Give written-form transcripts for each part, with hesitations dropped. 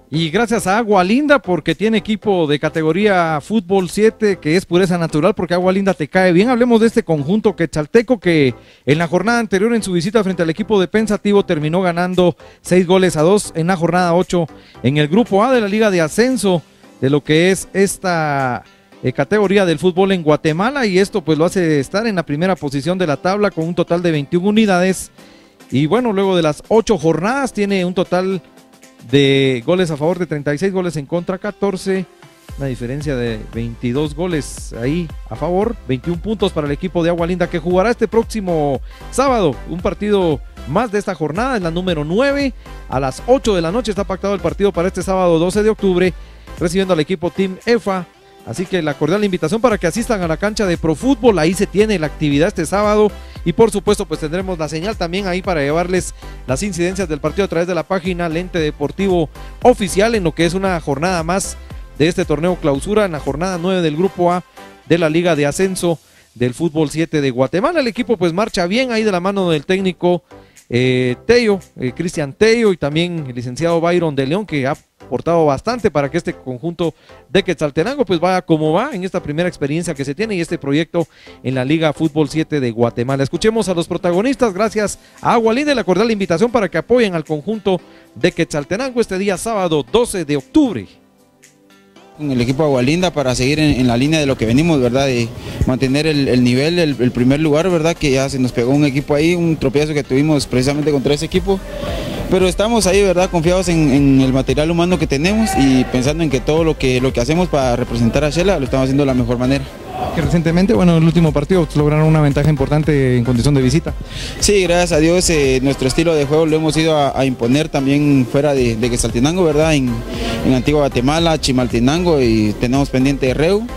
Y gracias a Agua Linda, porque tiene equipo de categoría Fútbol 7, que es pureza natural, porque Agua Linda te cae bien. Hablemos de este conjunto quetzalteco que en la jornada anterior, en su visita frente al equipo de Pensativo, terminó ganando 6-2 en la jornada 8 en el grupo A de la Liga de Ascenso de lo que es esta categoría del fútbol en Guatemala, y esto pues lo hace estar en la primera posición de la tabla con un total de 21 unidades. Y bueno, luego de las 8 jornadas tiene un total de goles a favor de 36, goles en contra 14, una diferencia de 22 goles ahí a favor, 21 puntos para el equipo de Agua Linda, que jugará este próximo sábado un partido más de esta jornada, es la número 9, a las 8 de la noche está pactado el partido para este sábado 12 de octubre, recibiendo al equipo Team EFA. Así que la cordial invitación para que asistan a la cancha de Pro Fútbol, ahí se tiene la actividad este sábado, y por supuesto pues tendremos la señal también ahí para llevarles las incidencias del partido a través de la página Lente Deportivo Oficial, en lo que es una jornada más de este torneo clausura, en la jornada 9 del grupo A de la Liga de Ascenso del Fútbol 7 de Guatemala. El equipo pues marcha bien ahí de la mano del técnico Tello, Cristian Tello, y también el licenciado Byron de León, que ha aportado bastante para que este conjunto de Quetzaltenango pues vaya como va en esta primera experiencia que se tiene y este proyecto en la Liga Fútbol 7 de Guatemala. Escuchemos a los protagonistas, gracias a Agua Linda, y la cordial invitación para que apoyen al conjunto de Quetzaltenango este día sábado 12 de octubre. Con el equipo Agua Linda para seguir en la línea de lo que venimos, ¿verdad? De mantener el nivel, el primer lugar, ¿verdad? Que ya se nos pegó un equipo ahí, un tropiezo que tuvimos precisamente contra ese equipo. Pero estamos ahí, ¿verdad? Confiados en el material humano que tenemos y pensando en que todo lo que hacemos para representar a Xela lo estamos haciendo de la mejor manera. Que recientemente, bueno, en el último partido lograron una ventaja importante en condición de visita. Sí, gracias a Dios, nuestro estilo de juego lo hemos ido a imponer también fuera de Quetzaltenango, ¿verdad? En Antigua Guatemala, Chimaltenango, y tenemos pendiente de Reu.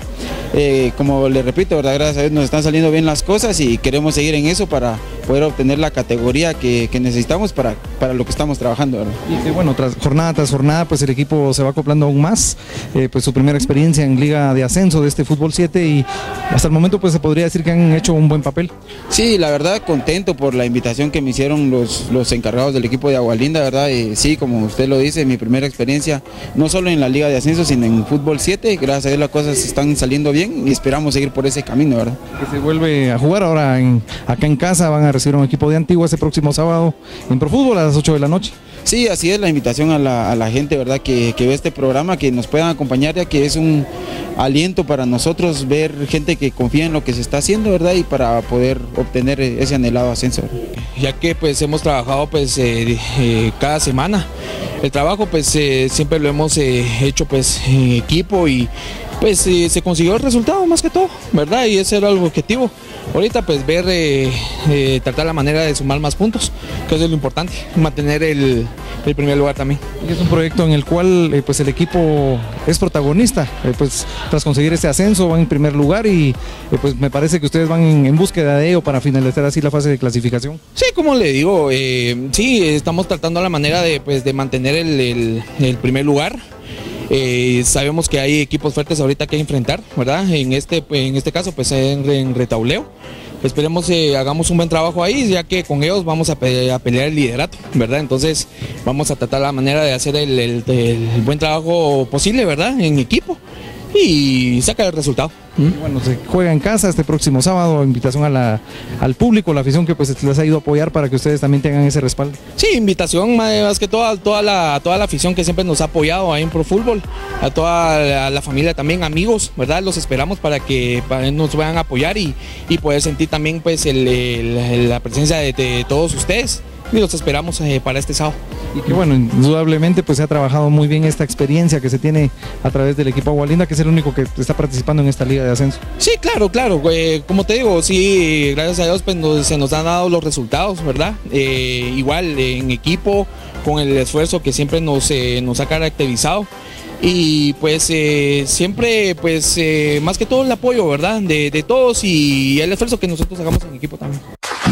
Como le repito, ¿verdad? Gracias a Dios nos están saliendo bien las cosas y queremos seguir en eso para poder obtener la categoría que necesitamos para lo que estamos trabajando, ¿verdad? Y que bueno, tras jornada pues el equipo se va acoplando aún más, pues su primera experiencia en Liga de Ascenso de este Fútbol 7, y hasta el momento pues se podría decir que han hecho un buen papel. Sí, la verdad contento por la invitación que me hicieron los encargados del equipo de Agua Linda, ¿verdad? Sí, como usted lo dice, mi primera experiencia no solo en la Liga de Ascenso sino en Fútbol 7, gracias a Dios las cosas están saliendo bien y esperamos seguir por ese camino, ¿verdad? Que se vuelve a jugar ahora acá en casa, van a recibir un equipo de Antigua este próximo sábado en Pro Fútbol a las 8 de la noche. Sí, así es la invitación a la gente, ¿verdad? Que ve este programa, que nos puedan acompañar, ya que es un aliento para nosotros ver gente que confía en lo que se está haciendo, ¿verdad? Y para poder obtener ese anhelado ascenso. Ya que pues hemos trabajado pues cada semana, el trabajo pues siempre lo hemos hecho pues en equipo, y pues se consiguió el resultado más que todo, ¿verdad? Y ese era el objetivo. Ahorita pues ver, tratar la manera de sumar más puntos, que eso es lo importante, mantener el primer lugar también. Y es un proyecto en el cual pues el equipo es protagonista, pues tras conseguir este ascenso van en primer lugar, y pues me parece que ustedes van en búsqueda de ello para finalizar así la fase de clasificación. Sí, como le digo, sí, estamos tratando la manera de mantener el primer lugar. Sabemos que hay equipos fuertes ahorita que enfrentar, ¿verdad? En este caso pues en Retauleo. Esperemos hagamos un buen trabajo ahí, ya que con ellos vamos a pelear el liderato, ¿verdad? Entonces vamos a tratar la manera de hacer el buen trabajo posible, ¿verdad? En equipo, y sacar el resultado. Y bueno, se juega en casa este próximo sábado, invitación al público, la afición que pues les ha ido a apoyar para que ustedes también tengan ese respaldo. Sí, invitación más que toda la afición que siempre nos ha apoyado ahí en Pro Fútbol, a toda la familia también, amigos, ¿verdad? Los esperamos para que nos puedan apoyar y poder sentir también pues la presencia de todos ustedes. Y los esperamos para este sábado. Y que bueno, indudablemente pues se ha trabajado muy bien esta experiencia que se tiene a través del equipo Agua Linda, que es el único que está participando en esta Liga de Ascenso. Sí, claro, como te digo, sí, gracias a Dios pues se nos han dado los resultados, ¿verdad? Igual en equipo, con el esfuerzo que siempre nos ha caracterizado. Y pues siempre pues más que todo el apoyo, ¿verdad? De todos, y el esfuerzo que nosotros hagamos en equipo también.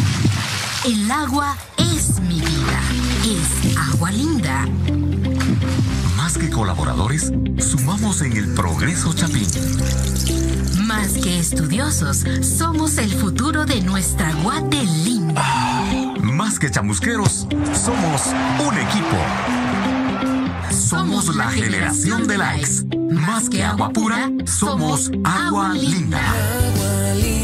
El agua es mi vida, es Agua Linda. Más que colaboradores, sumamos en el progreso Chapín. Más que estudiosos, somos el futuro de nuestra Guate linda. Más que chamusqueros, somos un equipo. Somos la generación de likes. Más que agua pura, somos agua linda. Agua linda.